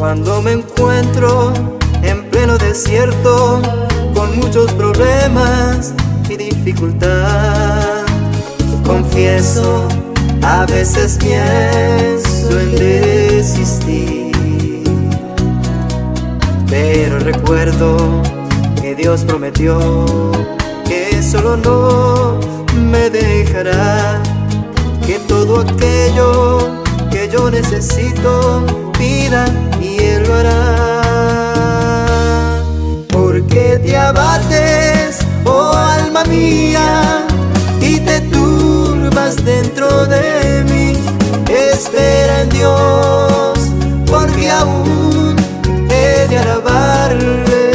Cuando me encuentro en pleno desierto, con muchos problemas y dificultad, confieso, a veces pienso en desistir, pero recuerdo que Dios prometió que solo no me dejará, que todo aquello que yo necesito pida y Él lo hará. ¿Por qué te abates, oh alma mía, y te turbas dentro de mí? Espera en Dios, porque aún he de alabarle.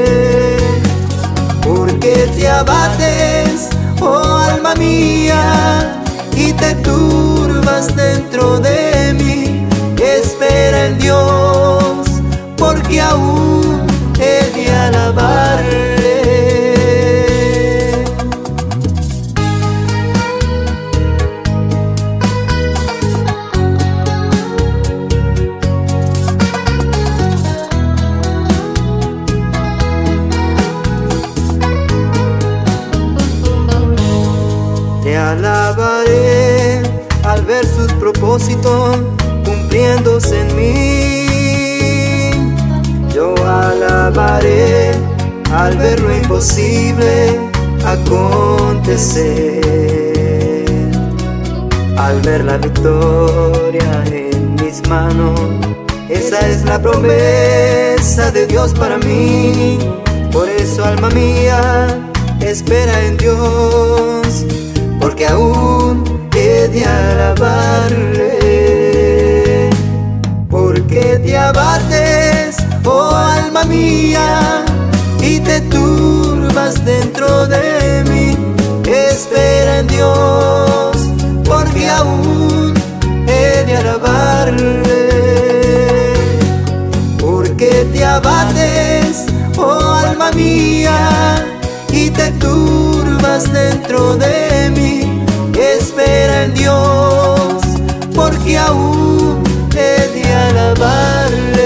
¿Por qué te abates, oh alma mía, y te turbas dentro de mí? Espera en Dios, porque aún he de alabarle. Te alabaré al ver sus propósitos cumpliéndose en mí. Yo alabaré al ver lo imposible acontecer, al ver la victoria en mis manos. Esa es la promesa de Dios para mí. Por eso, alma mía, espera en Dios, porque aún he de alabarle. ¿Por qué te abates, oh alma mía, y te turbas dentro de mí? Espera en Dios, porque aún he de alabarle. ¿Por qué te abates, oh alma mía, y te turbas dentro de mí? Espera en Dios, porque aún he de alabarle.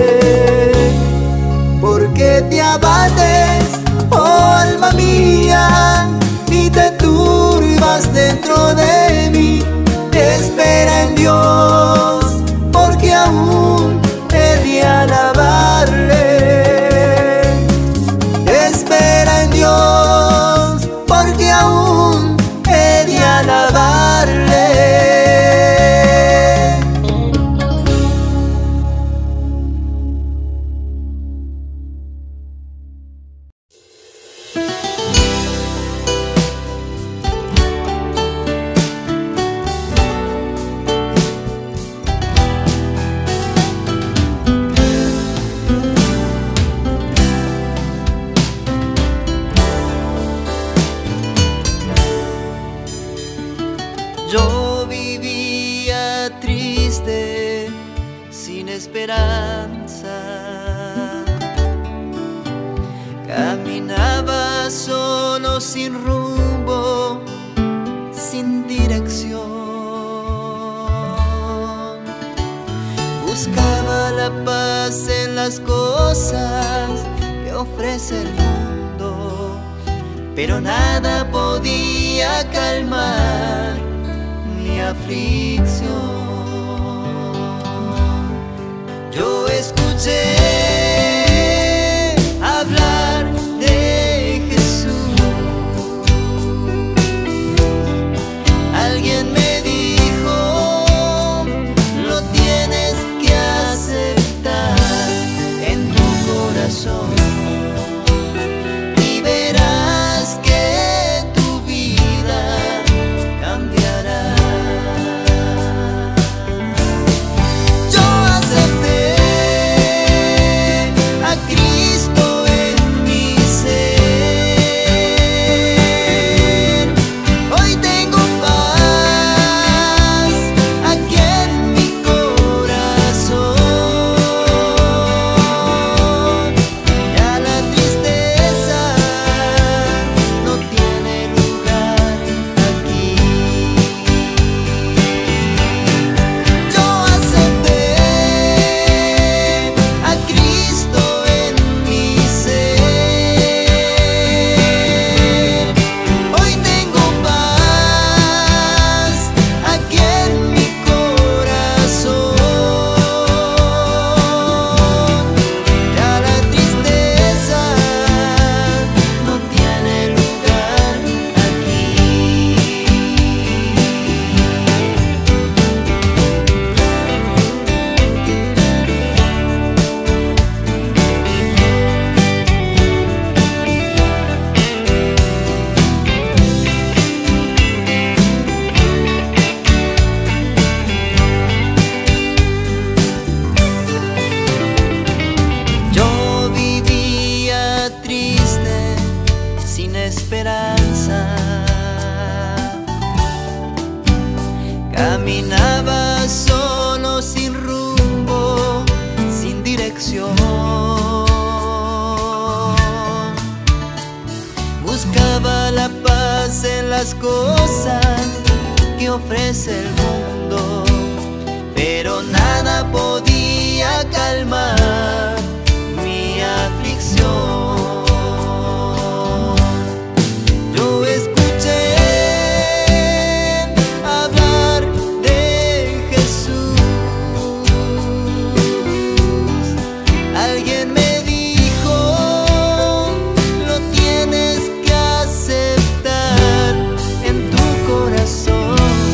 ¿Por qué te abates, oh alma mía, y te turbas dentro de mí? Espera en Dios, porque aún he de alabarle. Espera en Dios, porque aún he de alabarle. Yo vivía triste, sin esperanza. Caminaba solo, sin rumbo, sin dirección. Buscaba la paz en las cosas que ofrece el mundo, pero nada podía calmar mi aflicción. Yo escuché hablar de Jesús. Alguien me dijo, lo tienes que aceptar en tu corazón y verás que tu vida cambiará. Yo acepté en las cosas que ofrece el mundo, pero nada podía calmar mi aflicción. Yo escuché hablar de Jesús. Alguien me dijo, lo tienes que aceptar en tu corazón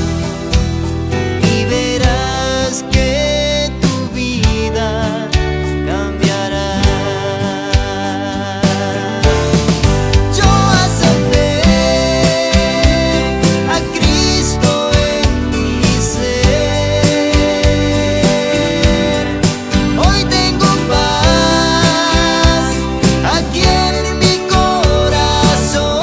y verás que tu vida cambiará. Yo acepté a Cristo en mi ser. Hoy tengo paz aquí en mi corazón.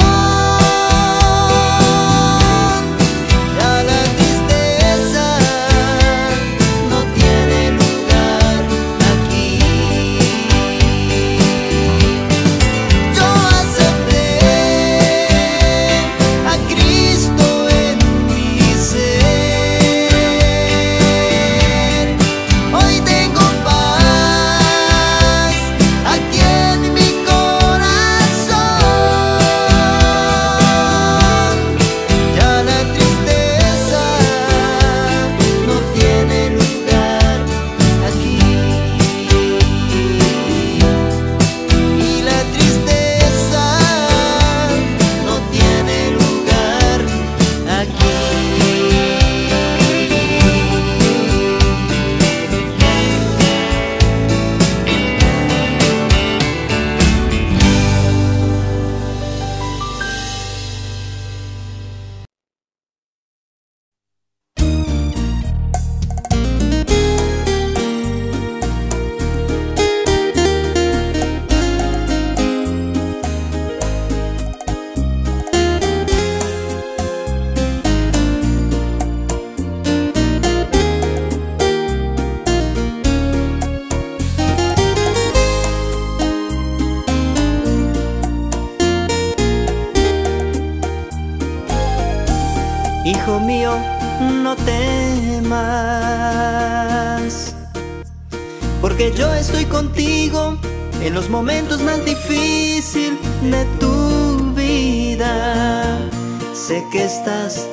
Ya la tristeza no tiene lugar aquí. Yo acepté a Cristo en mi ser. Hoy tengo paz aquí en mi corazón. Ya la tristeza no tiene lugar aquí. Y la tristeza no tiene lugar aquí. Hijo mío, no temas, porque yo estoy contigo en los momentos más difíciles de tu vida. Sé que estás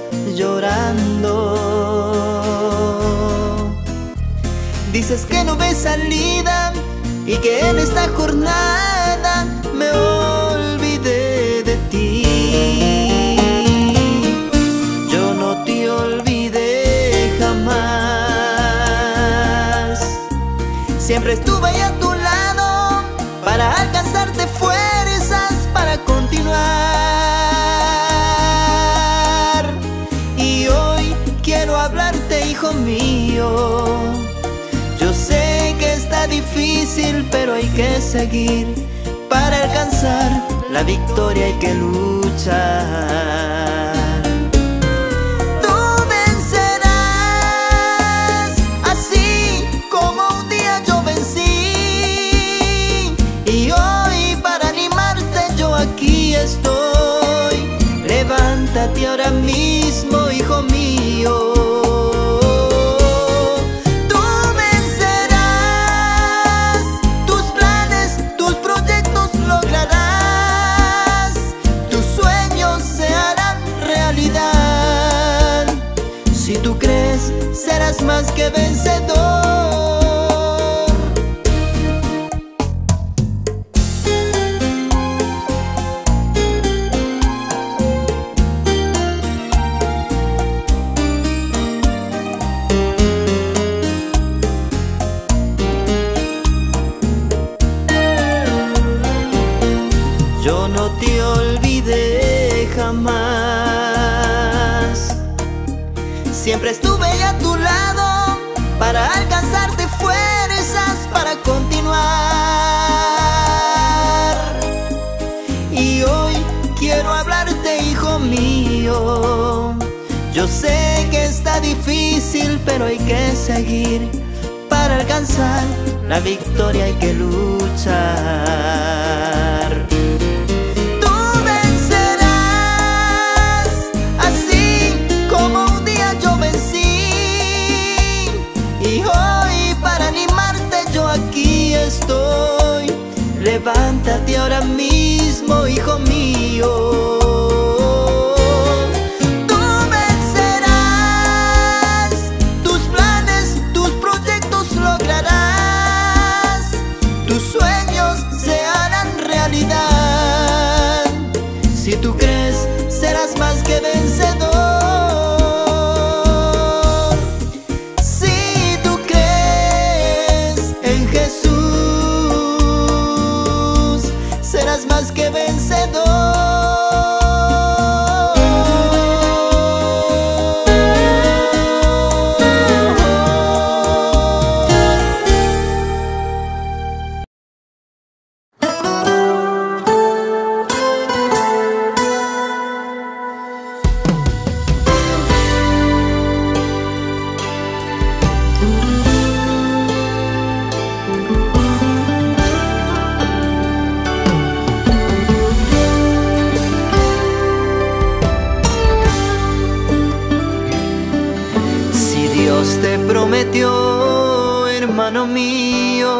llorando, dices que no ves salida y que en esta jornada me olvidé de ti. Yo no te olvidé jamás, siempre estuve ahí a tu lado para alcanzarte fuerzas para continuar. Y hoy quiero hablarte, hijo mío. Yo sé que está difícil, pero hay que seguir. Para alcanzar la victoria hay que luchar. Tú vencerás, así como un día yo vencí. Y hoy para animarte yo aquí estoy. Levántate ahora mismo, hijo mío. Si tú crees, serás más que vencedor. Yo no te olvidé jamás, siempre estuve a tu lado para alcanzarte fuerzas para continuar. Y hoy quiero hablarte, hijo mío. Yo sé que está difícil, pero hay que seguir. Para alcanzar la victoria hay que luchar. Tú vencerás, Y hoy para animarte yo aquí estoy. Levántate ahora mismo, hijo mío. Tú vencerás, tus planes, tus proyectos lograrás, tus sueños se harán realidad. Si tú crees, serás más que vencedor. Si tú crees en Jesús, serás más que vencedor. Dios te prometió, hermano mío,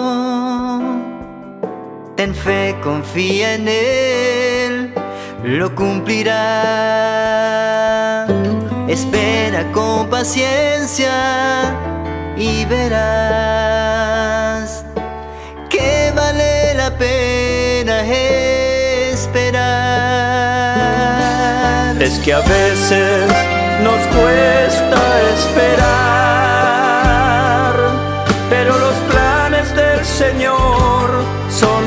ten fe, confía en Él, lo cumplirá. Espera con paciencia y verás que vale la pena esperar. Es que a veces nos cuesta esperar, pero los planes del Señor son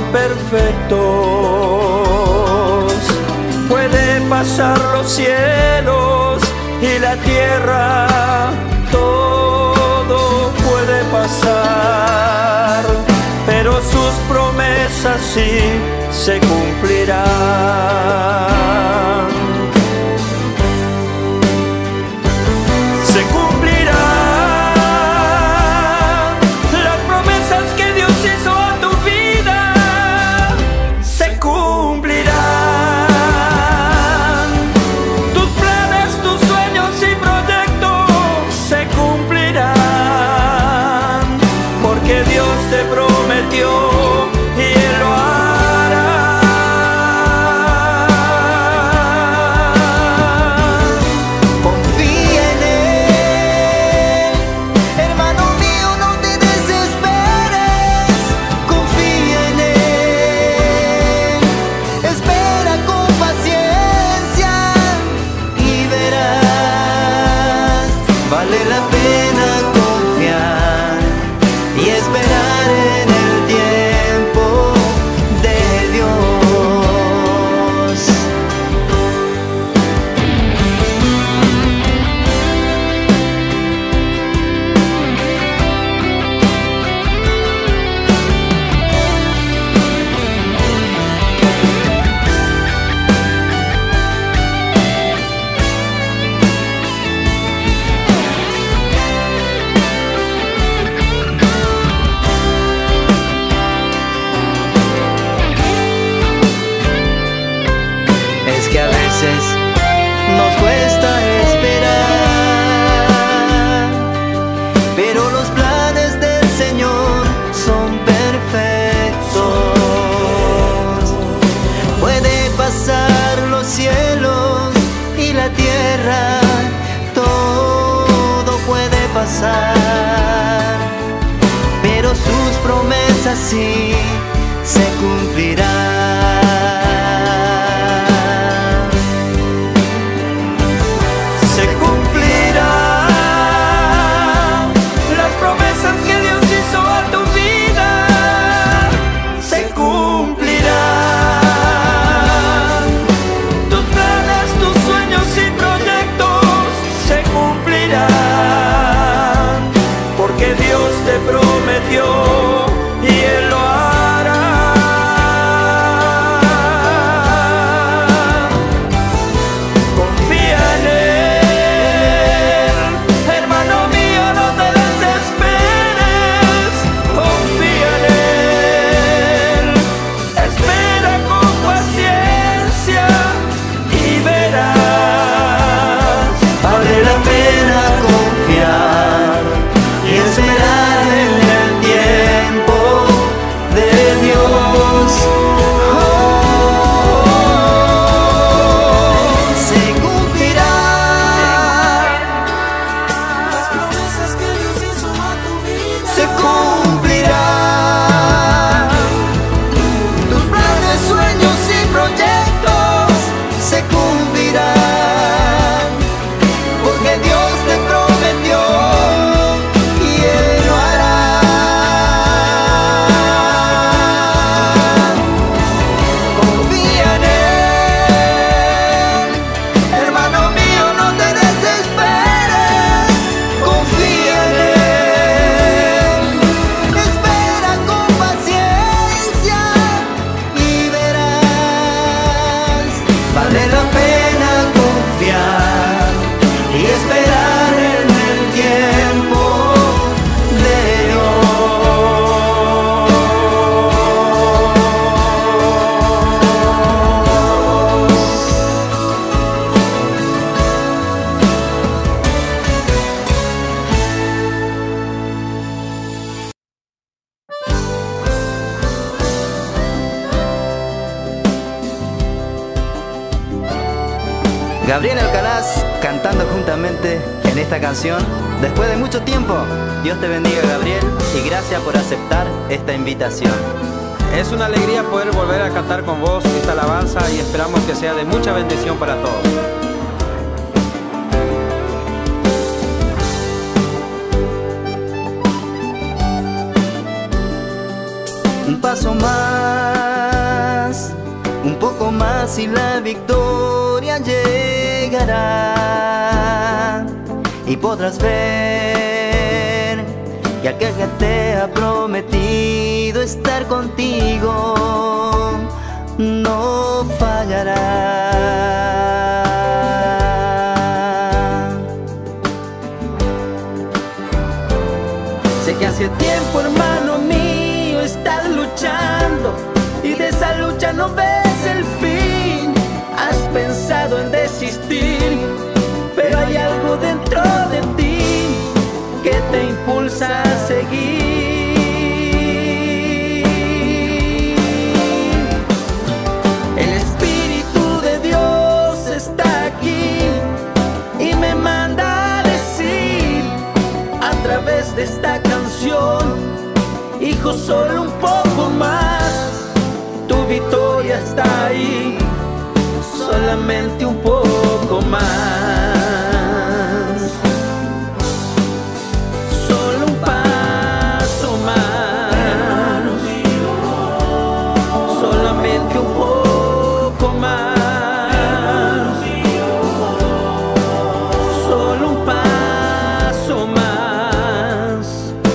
perfectos. Puede pasar los cielos y la tierra, todo puede pasar, pero sus promesas sí se cumplirán. Nos cuesta esperar, pero los planes del Señor son perfectos. Puede pasar los cielos y la tierra, todo puede pasar, pero sus promesas sí se cumplirán. Prometió y Él lo hará. Confía en Él, hermano mío, no te desesperes. Confía en Él, espera con paciencia y verás. Vale la pena confiar y esperar. Gabriel Alcaraz cantando juntamente en esta canción después de mucho tiempo. Dios te bendiga, Gabriel, y gracias por aceptar esta invitación. Es una alegría poder volver a cantar con vos esta alabanza y esperamos que sea de mucha bendición para todos. Un paso más, un poco más y la victoria llegará. Y podrás ver que aquel que te ha prometido estar contigo no fallará. Sé que hace tiempo, hermano mío, estás luchando y de esa lucha no ves el fin. Has pensado en desistir, pero hay algo dentro de ti que te impulsa a seguir. El Espíritu de Dios está aquí y me manda a decir a través de esta canción: hijo, solo un poco más, tu victoria está ahí, solamente un poco más. Solo un paso más, solamente un poco más. Solo un paso más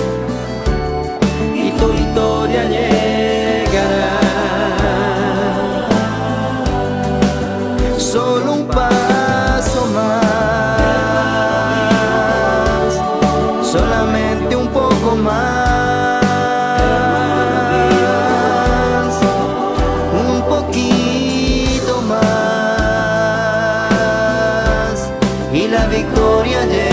y tu victoria llegará. Solo un paso más, solamente un poco más, un poquito más y la victoria llegará.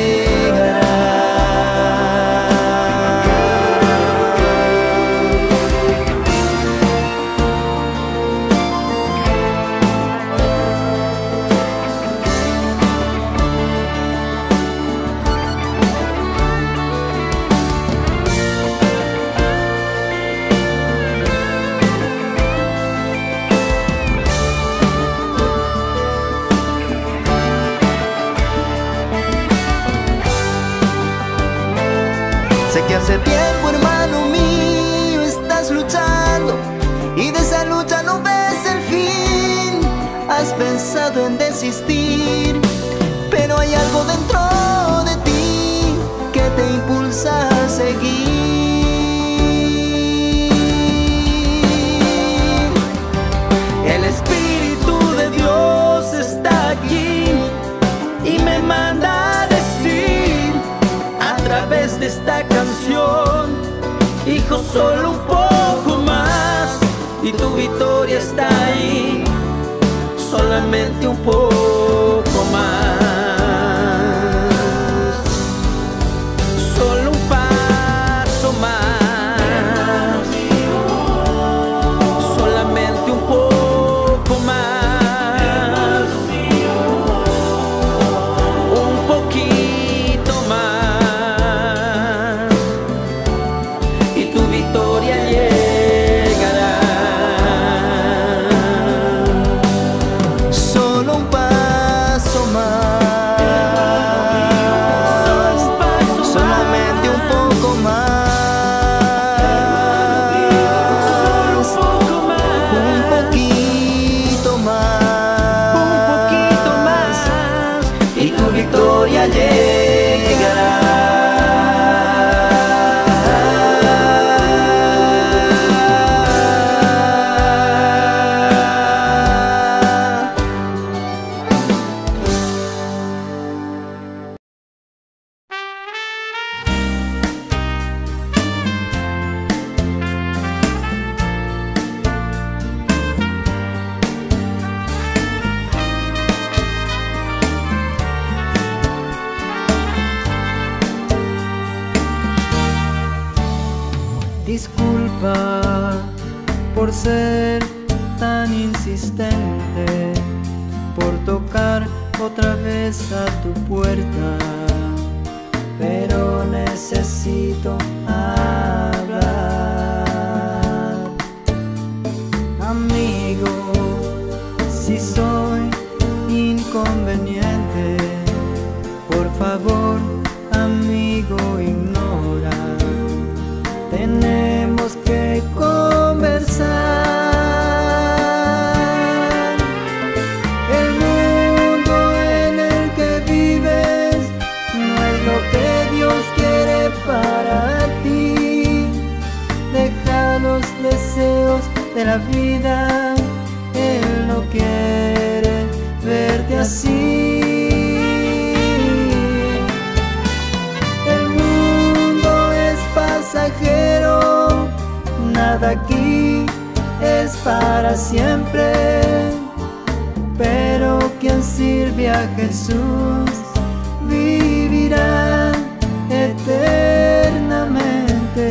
Sé que hace tiempo, hermano mío, estás luchando y de esa lucha no ves el fin. Has pensado en desistir, pero hay algo dentro de ti que te impulsa a seguir. El Espíritu de Dios está aquí y me manda a decir a través de esta canción: hijo, solo un poco más y tu victoria está ahí, solamente un poco más. Solo un paso más, solamente un poco más, un poquito más y tu victoria llegará. Solo un paso más, solamente un poco más, un poquito más y tu victoria llegará. Disculpa por ser tan insistente, por tocar otra vez a tu puerta, pero necesito hablar. Amigo, si soy inconveniente, por favor, amigo, ignora. Tenemos que conversar. El mundo en el que vives no es lo que Dios quiere para ti. Deja los deseos de la vida, Él no quiere verte así. El mundo es pasajero, nada aquí es para siempre, pero quien sirve a Jesús vivirá eternamente.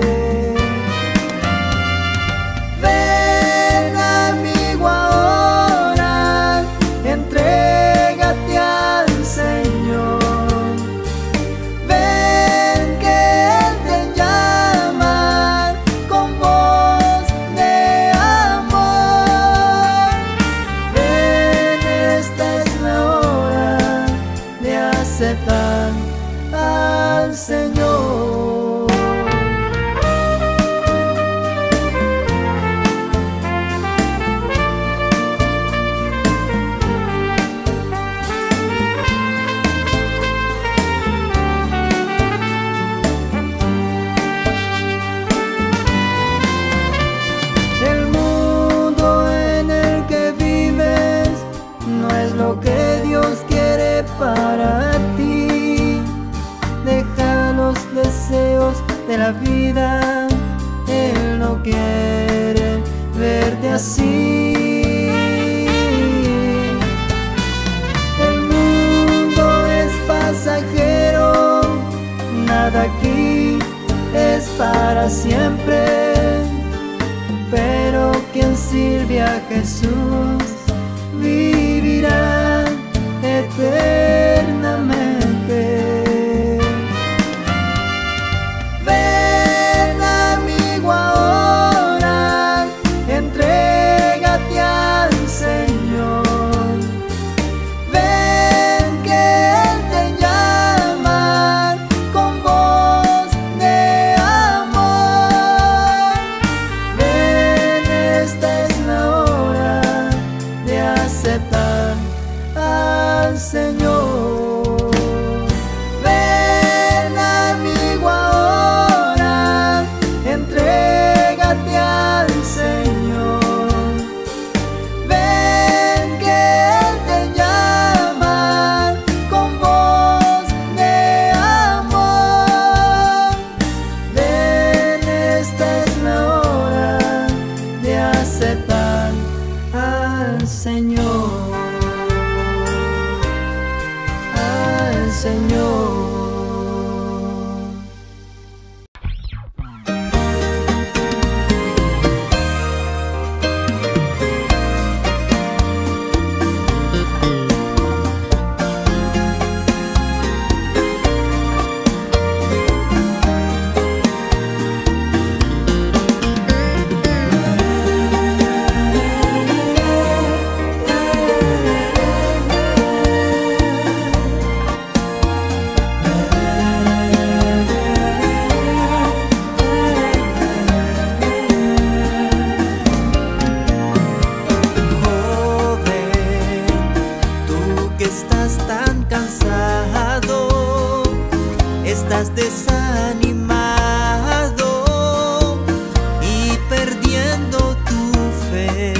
Ven, amigo, ahora, entrégate al Señor. Ven que Él te llama con voz de amor. Ven, esta es la hora de aceptar al Señor. El mundo en el que vives no es lo que Dios quiere para ti. Deja los deseos de la vida, Él no quiere verte así. El mundo es pasajero, nada aquí es para siempre, pero quien sirve a Jesús vivirá eternamente. Ven, amigo, ahora, entrégate al Señor. Ven que Él te llama con voz de amor. Ven, esta es la hora de aceptar al Señor. Ven, amigo, ahora, entrégate al Señor. Ven que Él te llama con voz de amor. Ven, esta es la hora de aceptar al Señor. Al Señor. Estás desanimado y perdiendo tu fe.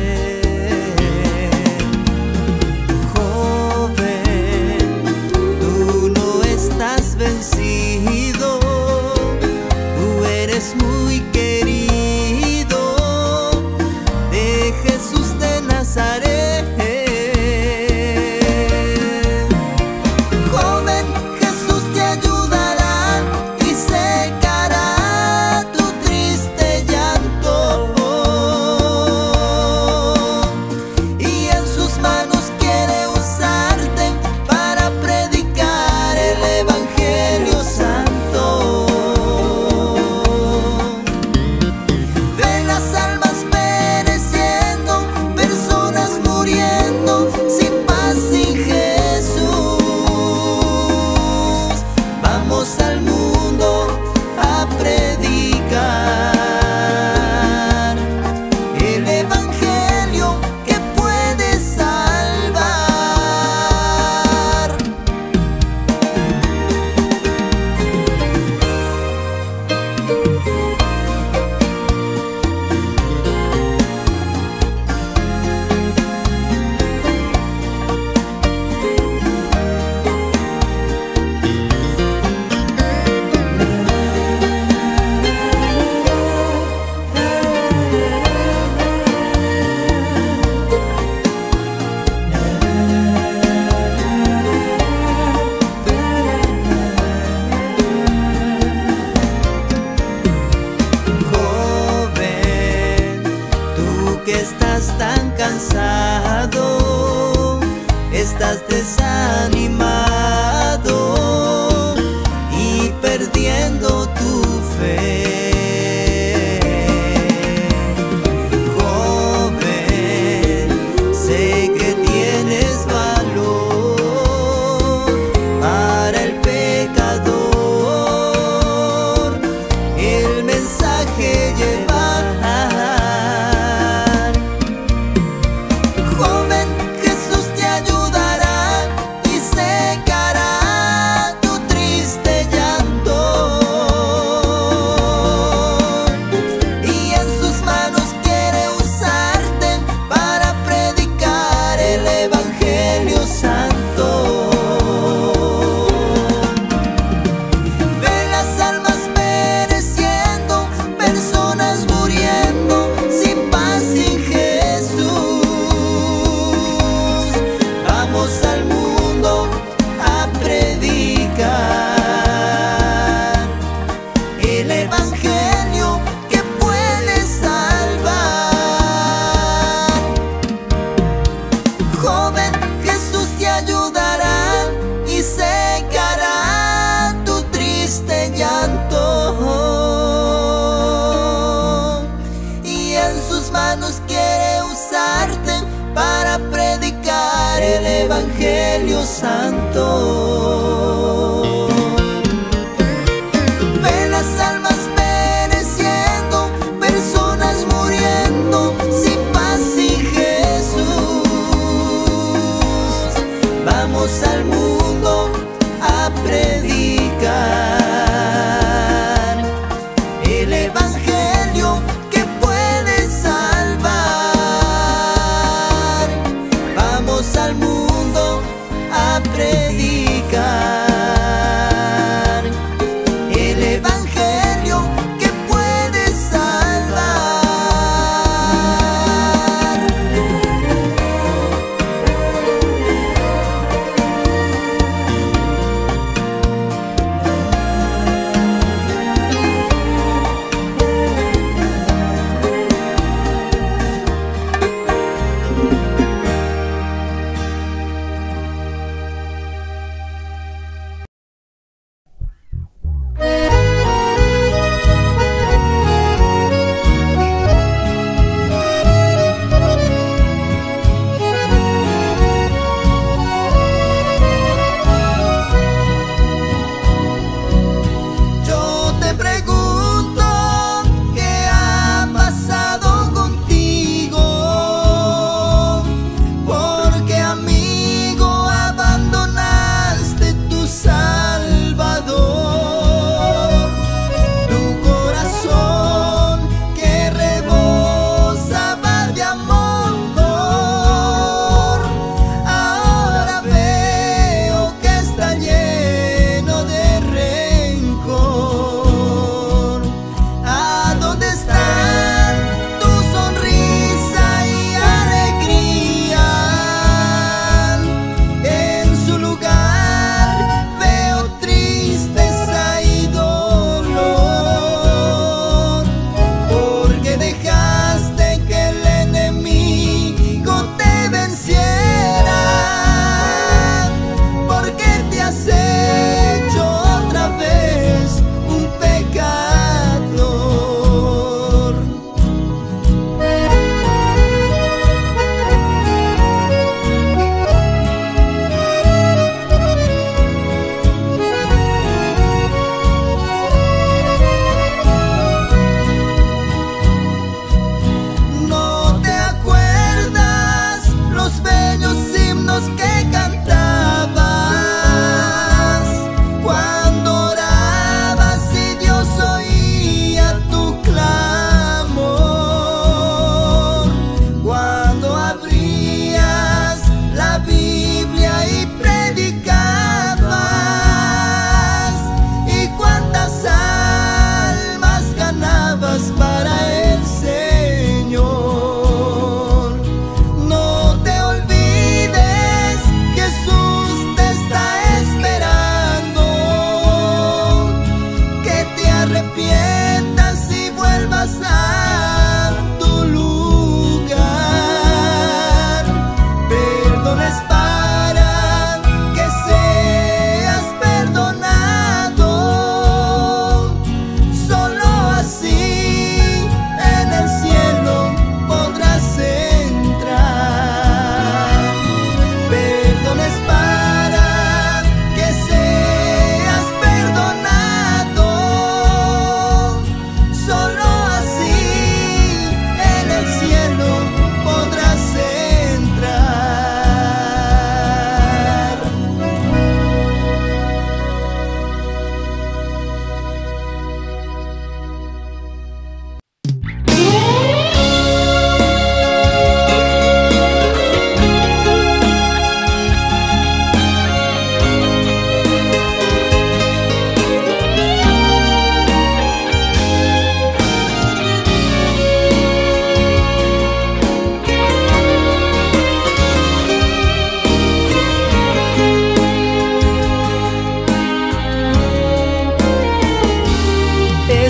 Joven, tú no estás vencido, tú eres muy querido de Jesús de Nazaret. Joven, Jesús te ayudará y se estás tan cansado, estás desanimado y perdiendo tu fe. Joven, sé que tienes valor para el pecador, el mensaje llevar. Joven, Jesús te ayudará y secará tu triste llanto, y en sus manos quiere usarte para predicar el Evangelio Santo. Ve las almas pereciendo, personas muriendo sin paz, sin Jesús. Vamos al mundo a predicar el Evangelio que puede salvar. Joven, Jesús te ayudará y secará tu triste llanto, y en sus manos quiere usarte para predicar el Evangelio Santo. Ve las almas pereciendo, personas muriendo sin paz, sin Jesús. Vamos al mundo a predicar el Evangelio que puede salvar. Vamos al mundo a predicar el Evangelio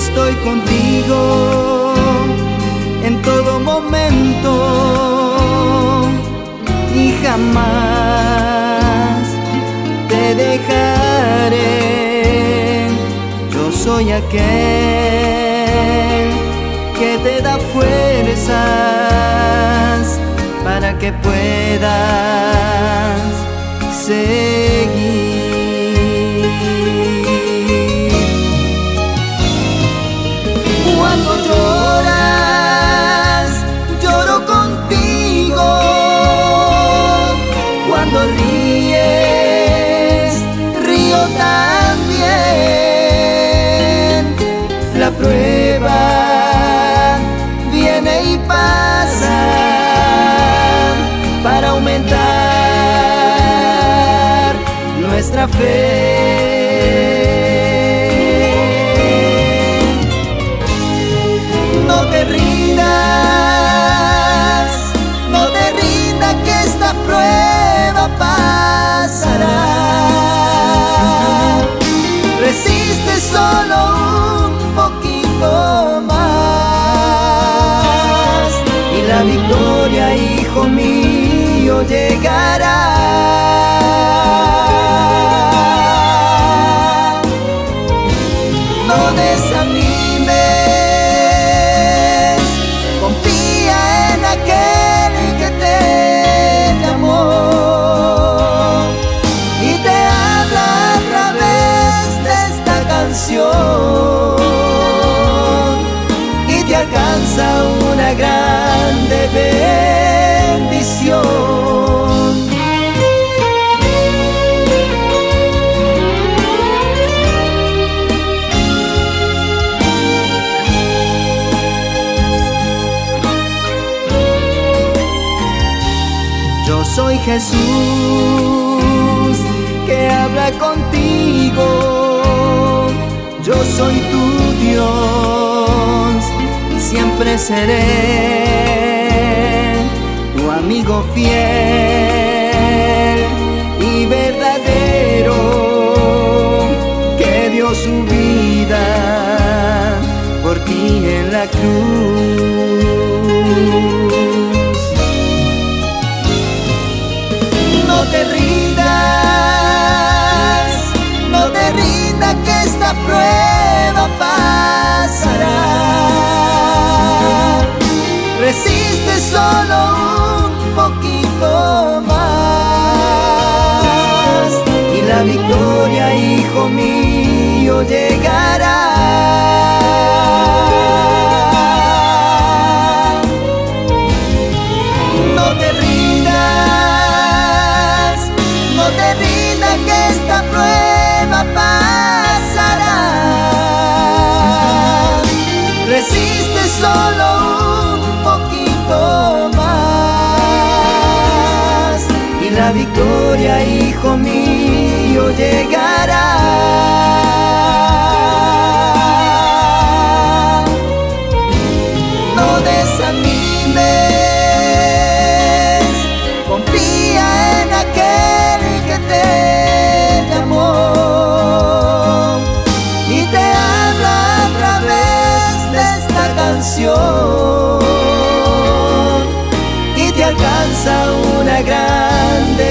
estoy contigo en todo momento y jamás te dejaré. Yo soy aquel que te da fuerzas para que puedas seguir. Cuando lloras, lloro contigo. Cuando ríes, río también. La prueba viene y pasa para aumentar nuestra fe. No te rindas, no te rindas, que esta prueba pasará. Resiste solo un poquito más y la victoria, hijo mío, llegará. No desanimes, confía en aquel que te llamó y te habla a través de esta canción y te alcanza una grande bendición. Yo soy Jesús que habla contigo. Yo soy tu Dios, siempre seré tu amigo fiel y verdadero, que dio su vida por ti en la cruz. No te rindas, no te rindas, que esta prueba pasará. Resiste solo un poquito más y la victoria, hijo mío, llegará. No te rindas, no te rindas, que esta prueba pasará. Resiste solo un poquito más y la victoria, hijo mío, llegará. No desanimes, confía en aquel que te llamó y te habla a través de esta canción y te alcanza una grande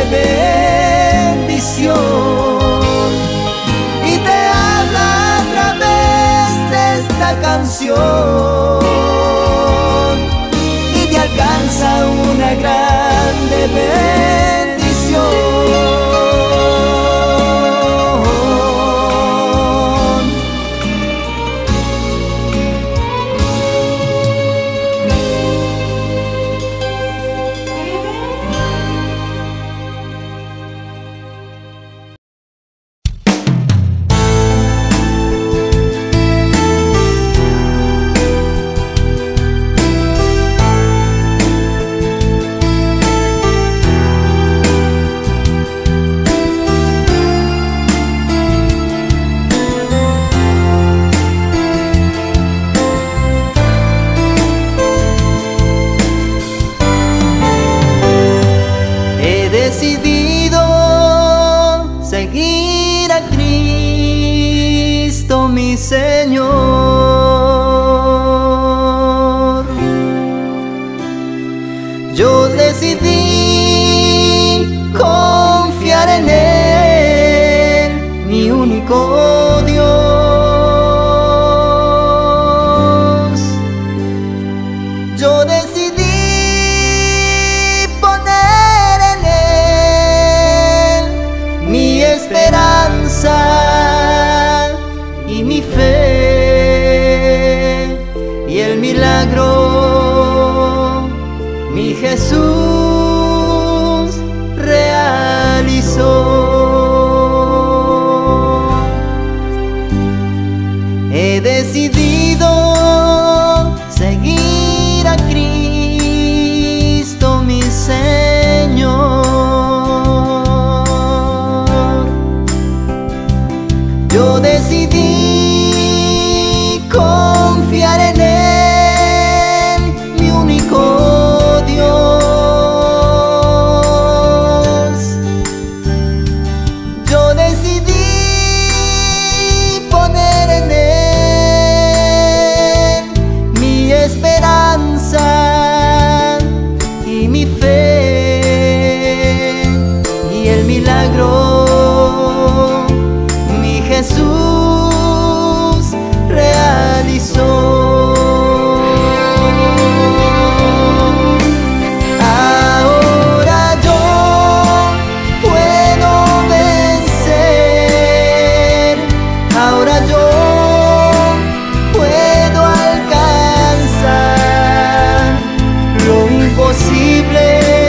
bendición y te habla a través de esta canción y te alcanza una grande bendición. milagro mi Jesús realizó. He decidido seguir a Cristo mi Señor. Yo decidí confiar en Él, mi único Dios. Yo decidí poner en Él mi esperanza y mi fe, y el milagro mi Jesús realizó. Ahora yo puedo vencer, ahora yo puedo alcanzar lo imposible,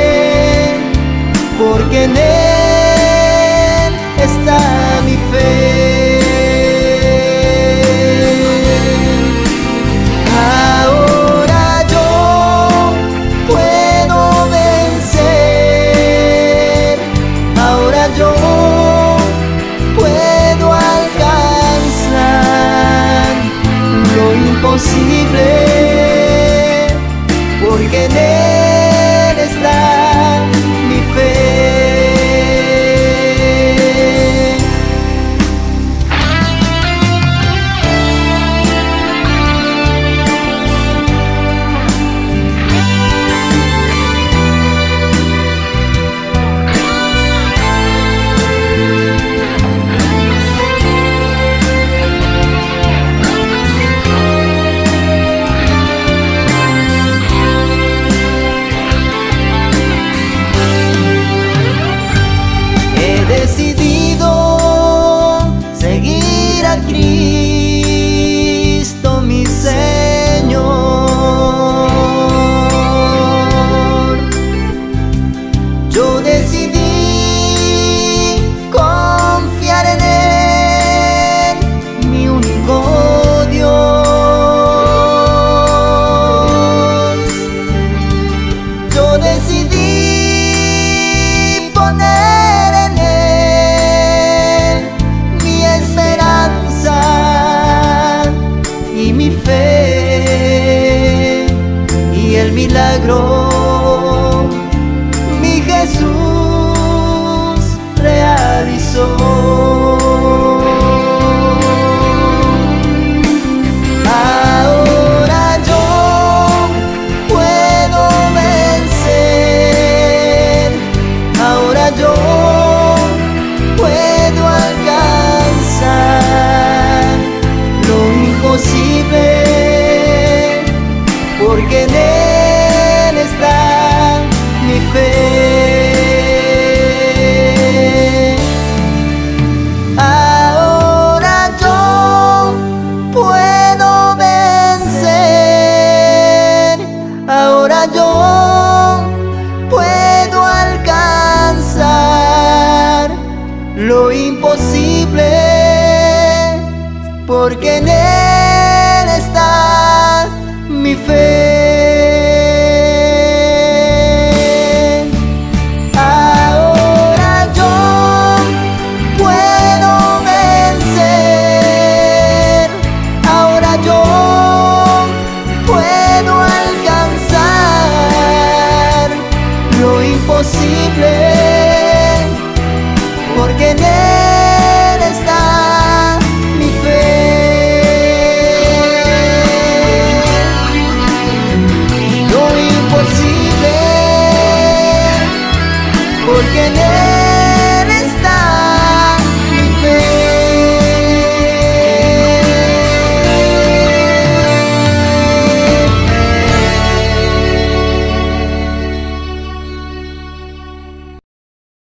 porque en Él está mi fe. Ahora yo puedo vencer, ahora yo puedo alcanzar lo imposible, porque en Él está mi fe. He decidido seguir a Cristo mi Señor. Yo decidí confiar en Él, mi único Dios. Yo decidí poner en Él mi esperanza y mi fe, y el milagro mi Jesús realizó. Ahora yo puedo vencer, ahora yo puedo alcanzar lo imposible, porque en Él está mi fe. Ahora yo puedo vencer, ahora yo puedo alcanzar lo imposible, porque en Él está mi fe. Ahora yo puedo vencer, ahora yo puedo alcanzar lo imposible, porque en Él